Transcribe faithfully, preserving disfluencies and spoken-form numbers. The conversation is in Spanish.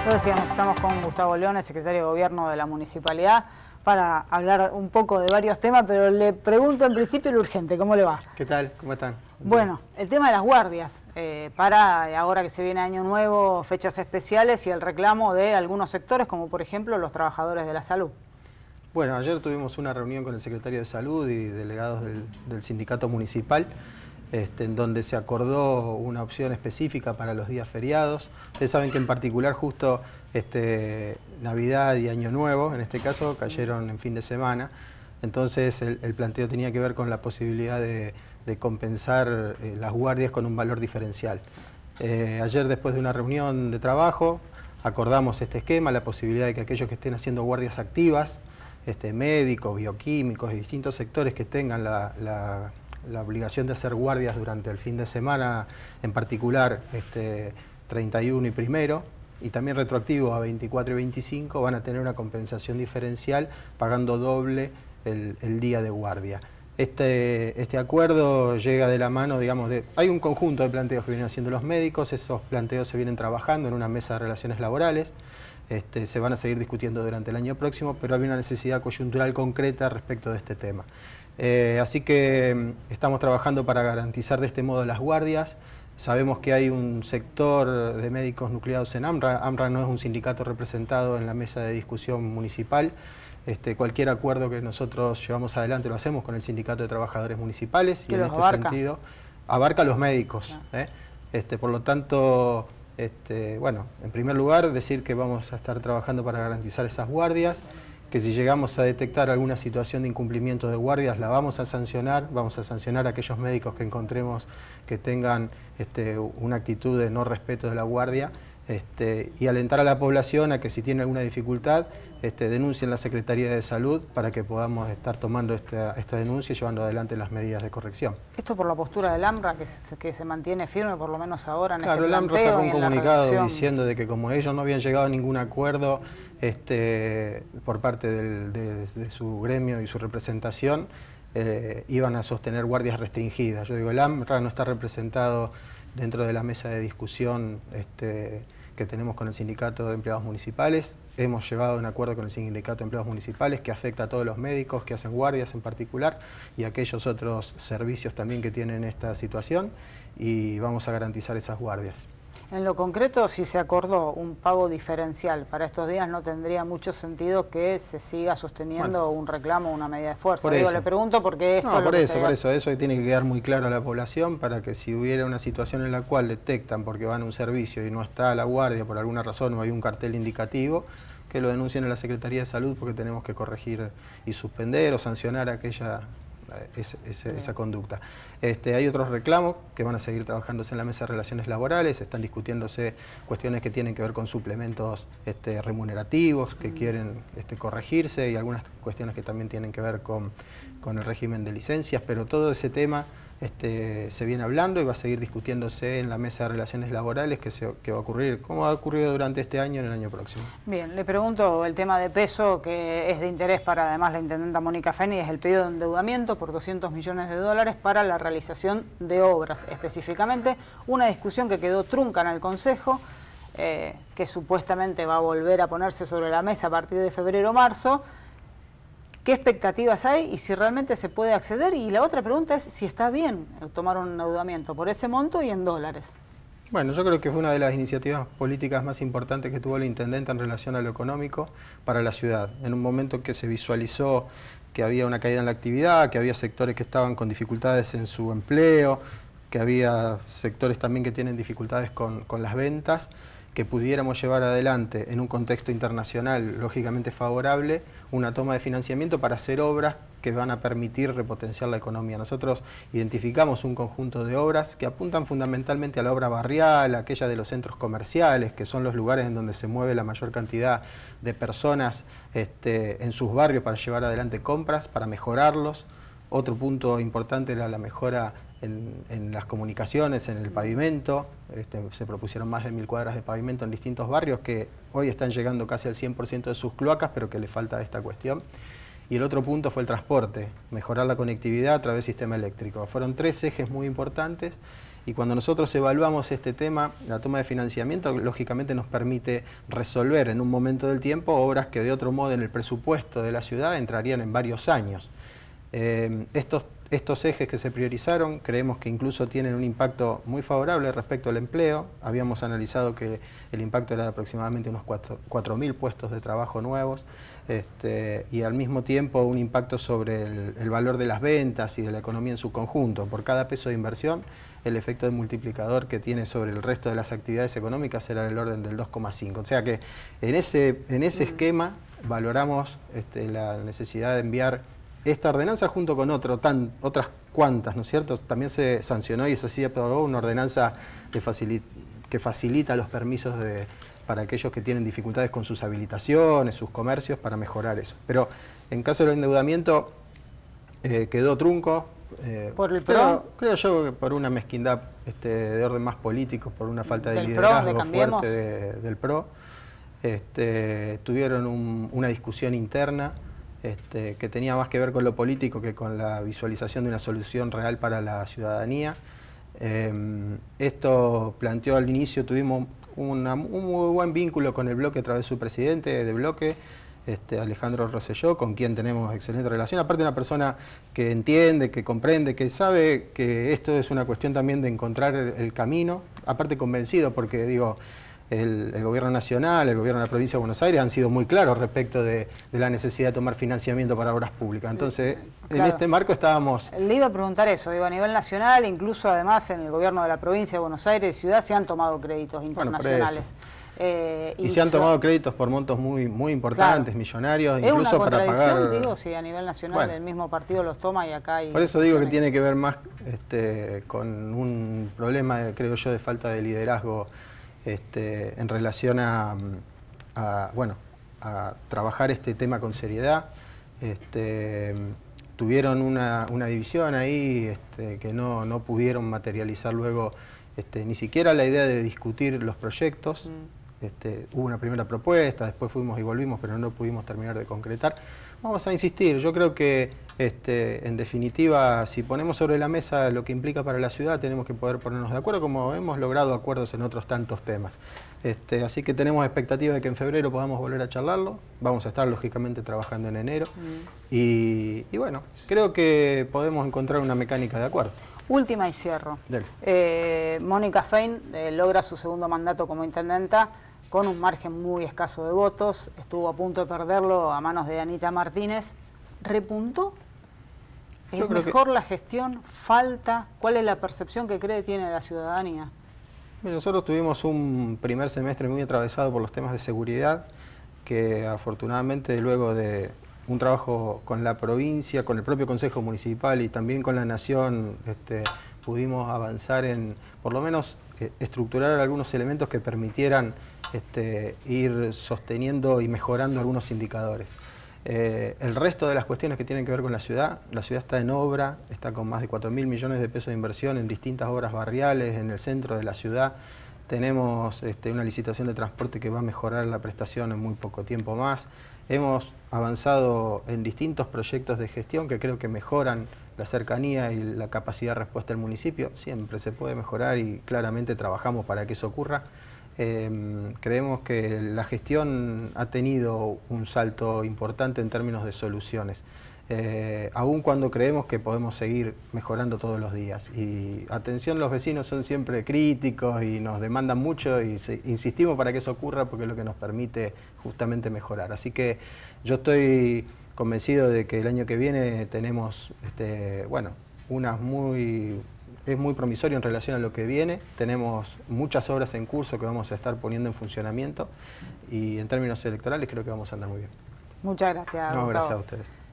Lo decíamos, estamos con Gustavo Leone, secretario de Gobierno de la Municipalidad, para hablar un poco de varios temas, pero le pregunto en principio lo urgente, ¿cómo le va? ¿Qué tal? ¿Cómo están? Bueno, el tema de las guardias, eh, para ahora que se viene Año Nuevo, fechas especiales y el reclamo de algunos sectores, como por ejemplo los trabajadores de la salud. Bueno, ayer tuvimos una reunión con el secretario de Salud y delegados del, del sindicato municipal, este, en donde se acordó una opción específica para los días feriados. Ustedes saben que en particular justo este, Navidad y Año Nuevo, en este caso, cayeron en fin de semana. Entonces el, el planteo tenía que ver con la posibilidad de, de compensar eh, las guardias con un valor diferencial. Eh, ayer, después de una reunión de trabajo, acordamos este esquema, la posibilidad de que aquellos que estén haciendo guardias activas, este, médicos, bioquímicos y distintos sectores que tengan la, la, la obligación de hacer guardias durante el fin de semana, en particular este, treinta y uno y primero, y también retroactivo a veinticuatro y veinticinco, van a tener una compensación diferencial pagando doble el, el día de guardia. Este, este acuerdo llega de la mano, digamos, de... Hay un conjunto de planteos que vienen haciendo los médicos, esos planteos se vienen trabajando en una mesa de relaciones laborales, este, se van a seguir discutiendo durante el año próximo, pero hay una necesidad coyuntural concreta respecto de este tema. Eh, así que estamos trabajando para garantizar de este modo las guardias. Sabemos que hay un sector de médicos nucleados en AMRA. AMRA no es un sindicato representado en la mesa de discusión municipal. Este, cualquier acuerdo que nosotros llevamos adelante lo hacemos con el Sindicato de Trabajadores Municipales y en este abarca? sentido abarca a los médicos. No. ¿eh? Este, por lo tanto, este, bueno, en primer lugar decir que vamos a estar trabajando para garantizar esas guardias, que si llegamos a detectar alguna situación de incumplimiento de guardias la vamos a sancionar, vamos a sancionar a aquellos médicos que encontremos que tengan este, una actitud de no respeto de la guardia. Este, y alentar a la población a que si tiene alguna dificultad este, denuncien la Secretaría de Salud para que podamos estar tomando esta, esta denuncia y llevando adelante las medidas de corrección. Esto por la postura del AMRA, que se, que se mantiene firme por lo menos ahora en Claro, este el AMRA planteo sacó un y en la comunicado reducción. diciendo de que como ellos no habían llegado a ningún acuerdo este, por parte del, de, de su gremio y su representación, eh, iban a sostener guardias restringidas. Yo digo, el AMRA no está representado dentro de la mesa de discusión este, que tenemos con el Sindicato de Empleados Municipales. Hemos llevado un acuerdo con el Sindicato de Empleados Municipales que afecta a todos los médicos que hacen guardias en particular y aquellos otros servicios también que tienen esta situación, y vamos a garantizar esas guardias. En lo concreto, si se acordó un pago diferencial para estos días, no tendría mucho sentido que se siga sosteniendo bueno, un reclamo, una medida de fuerza. Digo, le pregunto porque esto no, es lo por que eso, se... por eso, eso tiene que quedar muy claro a la población para que si hubiera una situación en la cual detectan porque van a un servicio y no está a la guardia por alguna razón o hay un cartel indicativo, que lo denuncien a la Secretaría de Salud porque tenemos que corregir y suspender o sancionar aquella... Ese, ese, esa conducta. Este, hay otros reclamos que van a seguir trabajándose en la mesa de relaciones laborales, están discutiéndose cuestiones que tienen que ver con suplementos este, remunerativos que mm. quieren este, corregirse y algunas cuestiones que también tienen que ver con, con el régimen de licencias, pero todo ese tema este, se viene hablando y va a seguir discutiéndose en la mesa de relaciones laborales que, se, que va a ocurrir, como ha ocurrido durante este año y en el año próximo. Bien, le pregunto el tema de peso que es de interés para además la intendenta Mónica Feni, es el pedido de endeudamiento por doscientos millones de dólares para la realización de obras, específicamente una discusión que quedó trunca en el Consejo, eh, que supuestamente va a volver a ponerse sobre la mesa a partir de febrero o marzo. ¿Qué expectativas hay y si realmente se puede acceder? Y la otra pregunta es si está bien tomar un endeudamiento por ese monto y en dólares. Bueno, yo creo que fue una de las iniciativas políticas más importantes que tuvo el intendente en relación a lo económico para la ciudad. En un momento en que se visualizó que había una caída en la actividad, que había sectores que estaban con dificultades en su empleo, que había sectores también que tienen dificultades con, con las ventas, que pudiéramos llevar adelante en un contexto internacional lógicamente favorable una toma de financiamiento para hacer obras que van a permitir repotenciar la economía. Nosotros identificamos un conjunto de obras que apuntan fundamentalmente a la obra barrial, aquella de los centros comerciales, que son los lugares en donde se mueve la mayor cantidad de personas este, en sus barrios para llevar adelante compras, para mejorarlos. Otro punto importante era la mejora en, en las comunicaciones, en el pavimento. Este, se propusieron más de mil cuadras de pavimento en distintos barrios que hoy están llegando casi al cien por ciento de sus cloacas, pero que le falta esta cuestión. y el otro punto fue el transporte, mejorar la conectividad a través del sistema eléctrico. Fueron tres ejes muy importantes y cuando nosotros evaluamos este tema, la toma de financiamiento lógicamente nos permite resolver en un momento del tiempo obras que de otro modo en el presupuesto de la ciudad entrarían en varios años. Eh, estos, estos ejes que se priorizaron creemos que incluso tienen un impacto muy favorable respecto al empleo. Habíamos analizado que el impacto era de aproximadamente unos cuatro mil puestos de trabajo nuevos este, y al mismo tiempo un impacto sobre el, el valor de las ventas y de la economía en su conjunto. Por cada peso de inversión, el efecto de multiplicador que tiene sobre el resto de las actividades económicas será del orden del dos coma cinco. O sea que en ese, en ese esquema valoramos este, la necesidad de enviar esta ordenanza junto con otro, tan, otras cuantas, ¿no es cierto? También se sancionó y se así aprobó una ordenanza que facilita, que facilita los permisos de, para aquellos que tienen dificultades con sus habilitaciones, sus comercios, para mejorar eso. Pero en caso del endeudamiento eh, quedó trunco. Eh, ¿Por el creo, creo yo que por una mezquindad este, de orden más político, por una falta de del liderazgo PRO, de fuerte de, del PRO. Este, tuvieron un, una discusión interna este, que tenía más que ver con lo político que con la visualización de una solución real para la ciudadanía. Eh, esto planteó al inicio, tuvimos una, un muy buen vínculo con el bloque a través de su presidente de bloque, Este, Alejandro Rosselló, con quien tenemos excelente relación, aparte de una persona que entiende, que comprende, que sabe que esto es una cuestión también de encontrar el, el camino, aparte convencido porque digo, el, el gobierno nacional, el gobierno de la provincia de Buenos Aires han sido muy claros respecto de, de la necesidad de tomar financiamiento para obras públicas, entonces claro, en este marco estábamos... Le iba a preguntar eso, digo, a nivel nacional, incluso además en el gobierno de la provincia de Buenos Aires, ciudad, se han tomado créditos internacionales. Bueno, Eh, y, y se han tomado créditos por montos muy muy importantes, claro, millonarios, ¿Es incluso una para pagar... digo, si a nivel nacional bueno, el mismo partido los toma y acá hay... Por eso digo que tiene que ver más este, con un problema, creo yo, de falta de liderazgo este, en relación a, a, bueno, a trabajar este tema con seriedad. Este, tuvieron una, una división ahí este, que no, no pudieron materializar luego este, ni siquiera la idea de discutir los proyectos. Mm. Este, hubo una primera propuesta, después fuimos y volvimos, pero no pudimos terminar de concretar. Vamos a insistir, yo creo que este, en definitiva, si ponemos sobre la mesa lo que implica para la ciudad, tenemos que poder ponernos de acuerdo, como hemos logrado acuerdos en otros tantos temas. Este, así que tenemos expectativa de que en febrero podamos volver a charlarlo, vamos a estar lógicamente trabajando en enero, mm. y, y bueno, creo que podemos encontrar una mecánica de acuerdo. Última y cierro. Eh, Mónica Fein eh, logra su segundo mandato como intendenta con un margen muy escaso de votos, estuvo a punto de perderlo a manos de Anita Martínez. ¿Repuntó? ¿Es Yo creo mejor que... la gestión? ¿Falta? ¿Cuál es la percepción que cree tiene la ciudadanía? Nosotros tuvimos un primer semestre muy atravesado por los temas de seguridad, que afortunadamente luego de un trabajo con la provincia, con el propio Consejo Municipal y también con la Nación, este, pudimos avanzar en, por lo menos, eh, estructurar algunos elementos que permitieran este, ir sosteniendo y mejorando algunos indicadores. Eh, el resto de las cuestiones que tienen que ver con la ciudad, la ciudad está en obra, está con más de cuatro mil millones de pesos de inversión en distintas obras barriales, en el centro de la ciudad. Tenemos este, una licitación de transporte que va a mejorar la prestación en muy poco tiempo más. Hemos avanzado en distintos proyectos de gestión que creo que mejoran la cercanía y la capacidad de respuesta del municipio. Siempre se puede mejorar y claramente trabajamos para que eso ocurra. Eh, creemos que la gestión ha tenido un salto importante en términos de soluciones, eh, aun cuando creemos que podemos seguir mejorando todos los días. Y atención, los vecinos son siempre críticos y nos demandan mucho y se, insistimos para que eso ocurra porque es lo que nos permite justamente mejorar. Así que yo estoy convencido de que el año que viene tenemos, este, bueno, unas muy... es muy promisorio en relación a lo que viene, tenemos muchas obras en curso que vamos a estar poniendo en funcionamiento y en términos electorales creo que vamos a andar muy bien. Muchas gracias. No, gracias a ustedes.